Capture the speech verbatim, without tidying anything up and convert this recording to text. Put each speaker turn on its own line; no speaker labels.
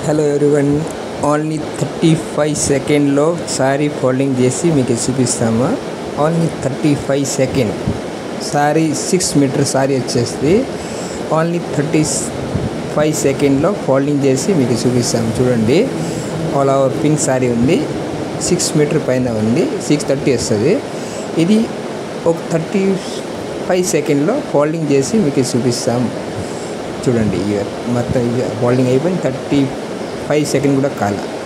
Hello everyone, only thirty five సెకండ్లో sari folding చేసి మీకు చూపిస్తాము. Only thirty five second sari six meter sari వచ్చేసి ఓన్లీ థర్టీ ఫైవ్ సెకండ్లో ఫోల్డింగ్ చేసి మీకు చూపిస్తాము. చూడండి, ఆల్ ఓవర్ పింక్ సారీ ఉంది, సిక్స్ మీటర్ పైన ఉంది, సిక్స్ థర్టీ వస్తుంది. ఇది ఒక థర్టీ ఫైవ్ సెకండ్లో ఫోల్డింగ్ చేసి మీకు చూపిస్తాము. చూడండి, ఇక మొత్తం ఇక ఫోల్డింగ్ అయిపోయింది. థర్టీ ఫైవ్ సెకండ్ కూడా కాల.